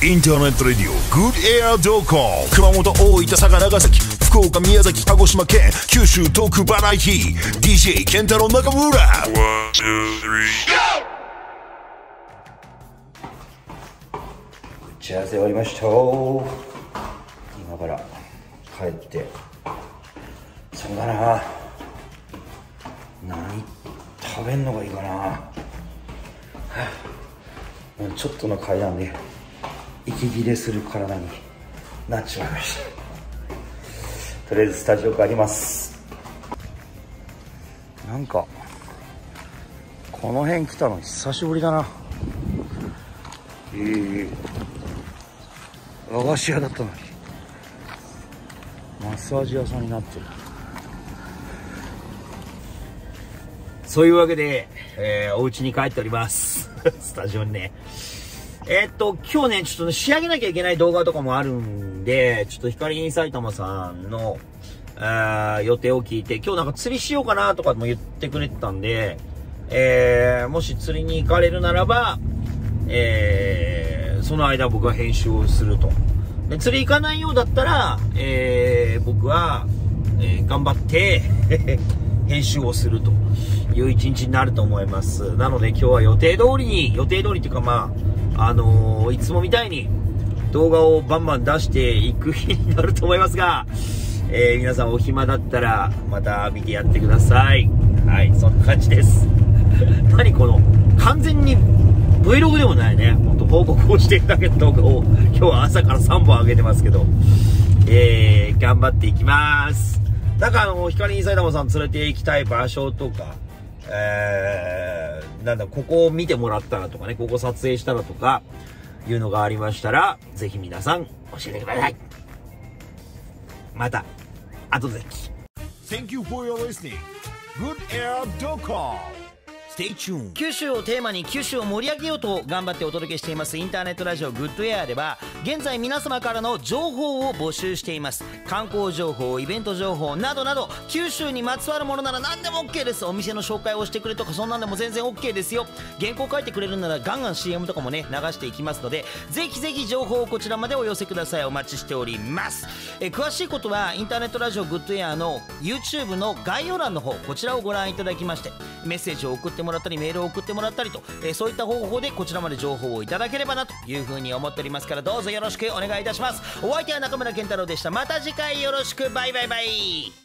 インターネットレディオグッドエアドコン熊本大分佐賀長崎福岡宮崎鹿児島県九州トークバラエティ DJ 健太郎中村 1,2,3 打ち合わせ終わりました。今から帰ってそうだな、何食べんのがいいかな。もうちょっとの階段で息切れする体になっちまいました。とりあえずスタジオ帰ります。なんかこの辺来たの久しぶりだな。和菓子屋だったのにマッサージ屋さんになってる。そういうわけで、お家に帰っておりますスタジオにね。今日ね、ちょっと仕上げなきゃいけない動画とかもあるんで、ちょっとヒカリン埼玉さんの予定を聞いて、今日なんか釣りしようかなとかも言ってくれてたんで、もし釣りに行かれるならば、その間僕は編集をすると。で、釣り行かないようだったら、僕は、頑張って編集をするという一日になると思います。なので今日は予定通りっていうか、まあ、いつもみたいに動画をバンバン出していく日になると思いますが、皆さんお暇だったらまた見てやってください。はい、そんな感じです何この完全に Vlog でもないね、ほんと報告をしているだけの動画を今日は朝から3本上げてますけど、頑張っていきます。なんかヒカリン埼玉さん連れて行きたい場所とか、なんだ、ここを見てもらったらとかね、ここ撮影したらとかいうのがありましたら、ぜひ皆さん教えてください。また後で。 Thank you for your listening Good Air Docom Stay tuned。 九州をテーマに九州を盛り上げようと頑張ってお届けしていますインターネットラジオグッドエアでは、現在皆様からの情報を募集しています。観光情報、イベント情報などなど、九州にまつわるものなら何でも OK です。お店の紹介をしてくれとか、そんなんでも全然 OK ですよ。原稿書いてくれるならガンガン CM とかもね流していきますので、ぜひぜひ情報をこちらまでお寄せください。お待ちしております。詳しいことはインターネットラジオグッドエアの YouTube の概要欄の方、こちらをご覧いただきまして、メッセージを送ってもらったりメールを送ってもらったりと、そういった方法でこちらまで情報をいただければなというふうに思っておりますから、どうぞよろしくお願いいたします。お相手は中村健太郎でした。また次回よろしく。バイバイバイ。